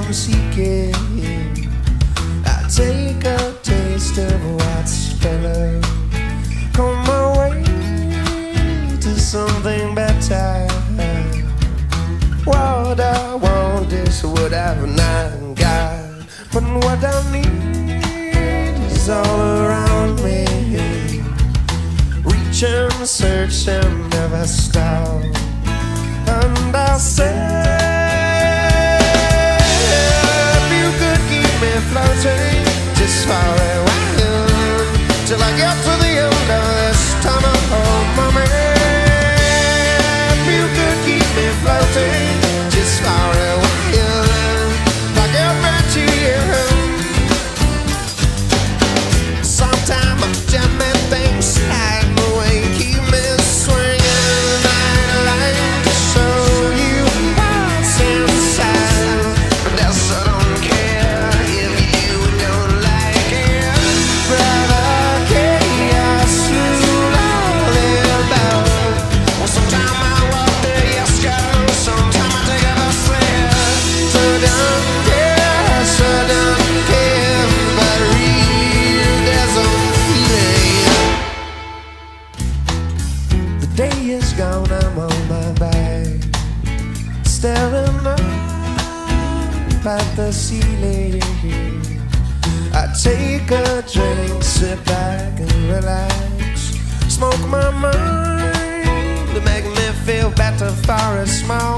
I'm seeking. I take a taste of what's better, come my way to something better. What I want is what I've not got, but what I need is all around me. Reach and search and never stop. And I said, if you could keep me floating just for a while, till I get to the end of this tunnel, oh mommy. If you could keep me floating just for a while, I'll get back to you. Sometime I'm jamming things hide my way, keep me swinging. I'd like to show you what's inside, but that's I don't care if you don't like it. Brother, chaos rule all about. Well, sometime I walk the yes go, sometime I take a bus there. So don't care, but real there's a feeling. The day is gone, I'm on my back, staring up at the ceiling. I take a drink, sit back and relax, smoke my mind to make me feel better for a small